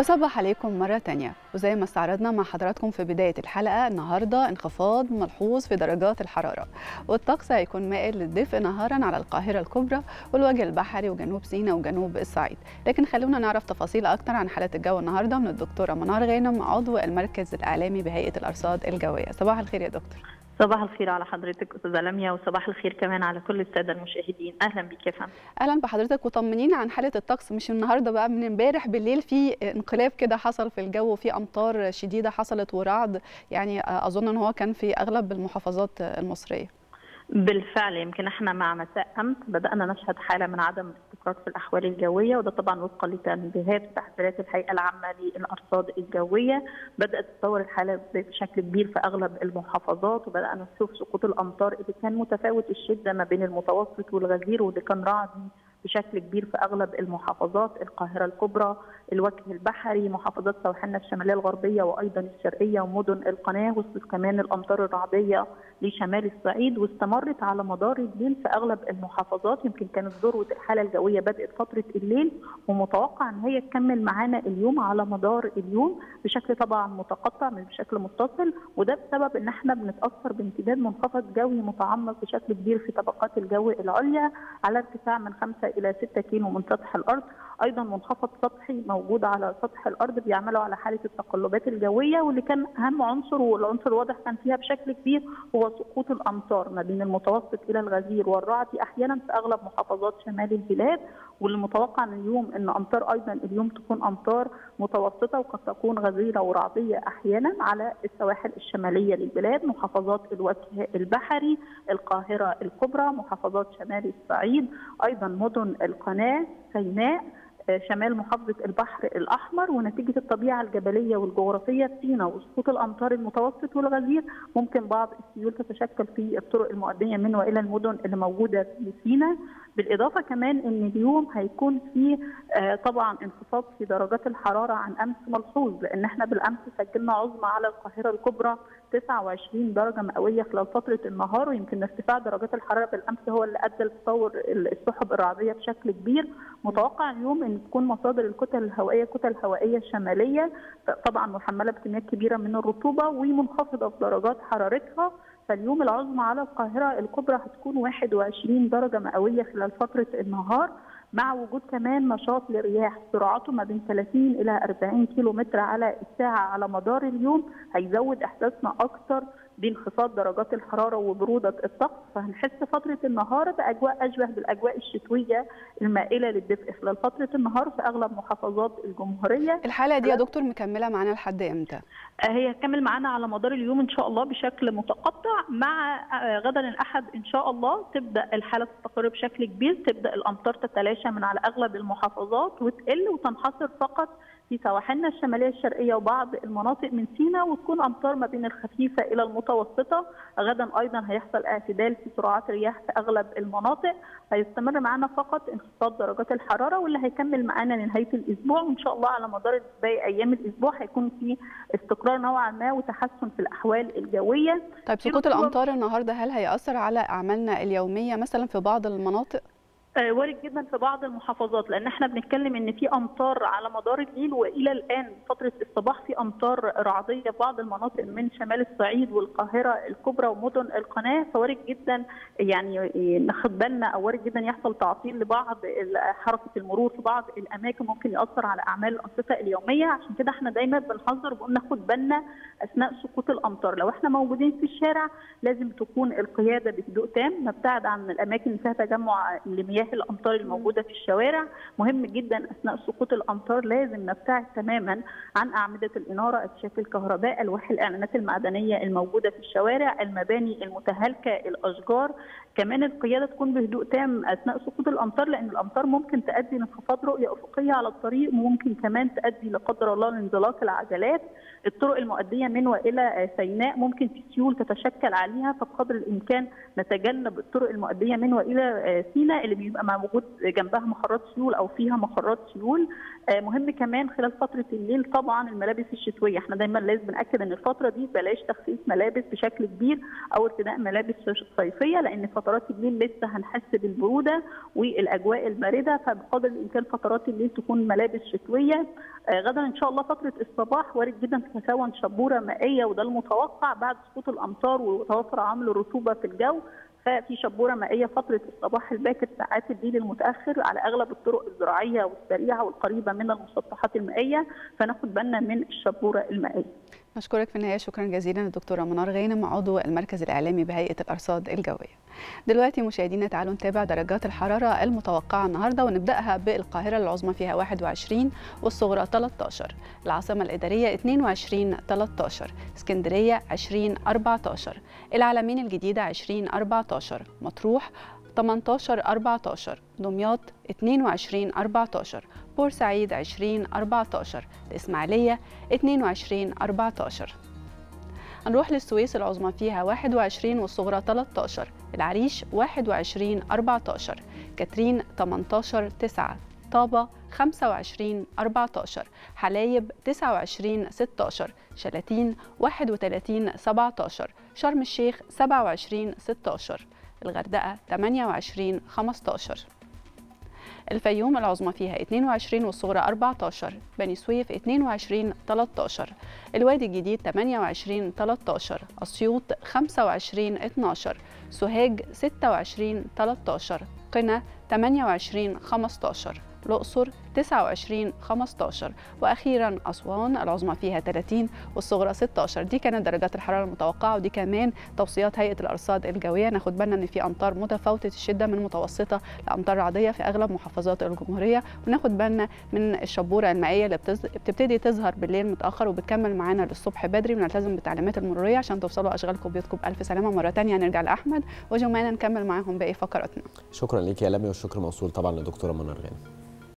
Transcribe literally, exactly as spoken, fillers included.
بصبح عليكم مرة تانية، وزي ما استعرضنا مع حضراتكم في بداية الحلقة، النهاردة انخفاض ملحوظ في درجات الحرارة، والطقس هيكون مائل للدفء نهارا على القاهرة الكبرى والوجه البحري وجنوب سيناء وجنوب الصعيد. لكن خلونا نعرف تفاصيل أكتر عن حالة الجو النهاردة من الدكتورة منار غانم، عضو المركز الإعلامي بهيئة الأرصاد الجوية. صباح الخير يا دكتور. صباح الخير على حضرتك استاذه لميا، وصباح الخير كمان على كل الساده المشاهدين. اهلا بك يا فندم. اهلا بحضرتك، وطمنينا عن حاله الطقس. مش النهارده بقى، من امبارح بالليل في انقلاب كده حصل في الجو، وفي امطار شديده حصلت ورعد، يعني اظن ان هو كان في اغلب المحافظات المصريه. بالفعل يمكن احنا مع مساء امس بدانا نشهد حاله من عدم الاستقرار في الاحوال الجويه، وده طبعا وفقا لتنبيهات وتحذيرات الهيئه العامه للارصاد الجويه. بدات تتطور الحاله بشكل كبير في اغلب المحافظات، وبدانا نشوف سقوط الامطار اللي كان متفاوت الشده ما بين المتوسط والغزير، واللي كان رعدي بشكل كبير في اغلب المحافظات: القاهره الكبرى، الوجه البحري، محافظات سواحلنا الشماليه الغربيه وايضا الشرقيه ومدن القناه، وصلت كمان الامطار الرعديه لشمال الصعيد، واستمرت على مدار الليل في اغلب المحافظات. يمكن كانت ذروه الحاله الجويه بدات فتره الليل، ومتوقع ان هي تكمل معانا اليوم على مدار اليوم بشكل طبعا متقطع مش بشكل متصل، وده بسبب ان احنا بنتاثر بامتداد منخفض جوي متعمق بشكل كبير في طبقات الجو العليا على ارتفاع من خمسة إلى ستة كيلو من سطح الارض. ايضا منخفض سطحي موجود على سطح الارض بيعملوا على حاله التقلبات الجويه، واللي كان اهم عنصر والعنصر الواضح كان فيها بشكل كبير هو سقوط الامطار ما بين المتوسط الى الغزير والرعد احيانا في اغلب محافظات شمال البلاد. والمتوقع من اليوم ان امطار ايضا اليوم تكون امطار متوسطه، وقد تكون غزيره ورعديه احيانا على السواحل الشماليه للبلاد، محافظات الوجه البحري، القاهره الكبرى، محافظات شمال الصعيد، ايضا مدن القناه، سيناء، شمال محافظة البحر الأحمر. ونتيجة الطبيعة الجبلية والجغرافية في سيناء وسقوط الأمطار المتوسط والغزير، ممكن بعض السيول تتشكل في الطرق المؤدية من وإلى المدن اللي موجودة في سيناء. بالإضافة كمان إن اليوم هيكون في طبعا انخفاض في درجات الحرارة عن أمس ملحوظ، لأن احنا بالأمس سجلنا عظمى على القاهرة الكبرى تسعة وعشرين درجة مئوية خلال فترة النهار، ويمكن ارتفاع درجات الحرارة بالأمس هو اللي أدى لتطور السحب الرعدية بشكل كبير. متوقع اليوم ان تكون مصادر الكتل الهوائيه كتل هوائيه شماليه طبعا محمله بكميات كبيره من الرطوبه ومنخفضه في درجات حرارتها. فاليوم العظمى على القاهره الكبرى هتكون واحد وعشرين درجه مئويه خلال فتره النهار، مع وجود كمان نشاط لرياح سرعته ما بين ثلاثين إلى أربعين كيلو متر على الساعه على مدار اليوم، هيزود احساسنا اكثر بانخفاض درجات الحراره وبروده الطقس. فهنحس فتره النهار باجواء اشبه بالاجواء الشتويه المائله للدفء خلال فتره النهار في اغلب محافظات الجمهوريه. الحاله دي يا دكتور مكمله معانا لحد امتى؟ هي هتكمل معانا على مدار اليوم ان شاء الله بشكل متقطع، مع غدا الاحد ان شاء الله تبدا الحاله تستقر بشكل كبير، تبدا الامطار تتلاشى من على اغلب المحافظات وتقل وتنحصر فقط في سواحلنا الشماليه الشرقيه وبعض المناطق من سيناء، وتكون امطار ما بين الخفيفه الى المتوسطه. غدا ايضا هيحصل اعتدال في سرعات الرياح في اغلب المناطق، هيستمر معنا فقط انخفاض درجات الحراره، واللي هيكمل معانا لنهايه الاسبوع، وان شاء الله على مدار باقي ايام الاسبوع هيكون في استقرار نوعا ما وتحسن في الاحوال الجويه. طيب سقوط الامطار النهارده هل هيأثر على اعمالنا اليوميه مثلا في بعض المناطق؟ وارد جدا في بعض المحافظات، لان احنا بنتكلم ان في امطار على مدار الليل، والى الان فتره الصباح في امطار رعديه في بعض المناطق من شمال الصعيد والقاهره الكبرى ومدن القناه. فوارد جدا يعني ناخد بالنا، او وارد جدا يحصل تعطيل لبعض حركه المرور في بعض الاماكن، ممكن ياثر على اعمال الانشطه اليوميه. عشان كده احنا دايما بنحذر وبنقول ناخد بالنا اثناء سقوط الامطار. لو احنا موجودين في الشارع لازم تكون القياده بهدوء تام، نبتعد عن الاماكن اللي فيها تجمع لمياه الامطار الموجوده في الشوارع. مهم جدا اثناء سقوط الامطار لازم نبتعد تماما عن اعمده الاناره، اكشاف الكهرباء، الواح الاعلانات المعدنيه الموجوده في الشوارع، المباني المتهالكه، الاشجار. كمان القياده تكون بهدوء تام اثناء سقوط الامطار، لان الامطار ممكن تؤدي لانخفاض رؤيه افقيه على الطريق، وممكن كمان تؤدي لا قدر الله لانزلاق العجلات. الطرق المؤديه من والى سيناء ممكن في سيول تتشكل عليها، فبقدر الامكان نتجنب الطرق المؤديه من والى سيناء اللي بيبقى موجود جنبها مخرات سيول او فيها مخرات سيول. مهم كمان خلال فتره الليل طبعا الملابس الشتويه، احنا دايما لازم بناكد ان الفتره دي بلاش تخفيف ملابس بشكل كبير او ارتداء ملابس صيفيه، لان فترات الليل لسه هنحس بالبروده والاجواء البارده، فبقدر الامكان فترات الليل تكون ملابس شتويه. غدا ان شاء الله فتره الصباح وارد جدا تتكون شبوره مائيه، وده المتوقع بعد سقوط الامطار وتوافر عامل الرطوبه في الجو، ففي شبوره مائيه فتره الصباح الباكر ساعات الليل المتاخر على اغلب الطرق الزراعيه والسريعه والقريبه من المسطحات المائيه، فناخد بالنا من الشبوره المائيه. نشكرك في النهايه، شكرا جزيلا الدكتوره منار غانم عضو المركز الاعلامي بهيئه الارصاد الجويه. دلوقتي مشاهدينا تعالوا نتابع درجات الحراره المتوقعه النهارده، ونبداها بالقاهره العظمى فيها واحد وعشرين والصغرى ثلاثة عشر، العاصمه الاداريه اثنين وعشرين ثلاثة عشر، اسكندريه عشرين أربعة عشر، العلمين الجديده عشرين أربعة عشر، مطروح ثمانية عشر أربعة عشر، دمياط اثنين وعشرين أربعة عشر، بورسعيد عشرين أربعة عشر، الإسماعيلية اثنين وعشرين أربعة عشر. هنروح للسويس العظمى فيها واحد وعشرين والصغرى ثلاثة عشر، العريش واحد وعشرين أربعة عشر، كاترين ثمانية عشر تسعة، طابة خمسة وعشرين أربعة عشر، حلايب تسعة وعشرين ستة عشر، شلاتين واحد وثلاثين سبعة عشر، شرم الشيخ سبعة وعشرين ستة عشر، الغردقة ثمانية وعشرين خمسة عشر. الفيوم العظمى فيها اثنين وعشرين والصغرى أربعة عشر، بني سويف اثنين وعشرين ثلاثة عشر، الوادي الجديد ثمانية وعشرين ثلاثة عشر، أسيوط خمسة وعشرين اثني عشر، سوهاج ستة وعشرين ثلاثة عشر، قنا ثمانية وعشرين خمسة عشر، الأقصر تسعة وعشرين خمسة عشر، وأخيرا أسوان العظمى فيها ثلاثين والصغرى ستة عشر. دي كانت درجات الحرارة المتوقعة، ودي كمان توصيات هيئة الأرصاد الجوية. ناخد بالنا إن في أمطار متفاوتة الشدة من متوسطة لأمطار رعدية في أغلب محافظات الجمهورية، وناخد بالنا من الشبورة المائية اللي بتز... بتبتدي تظهر بالليل متأخر وبتكمل معانا للصبح بدري، ونلتزم بالتعليمات المرورية عشان توصلوا أشغالكم وبيوتكم بألف سلامة. مرة ثانية نرجع لأحمد وجمانة نكمل معاهم باقي فقراتنا. شكرا ليك يا لمي، والشكر موصول طبعا للدكتورة منار غانم.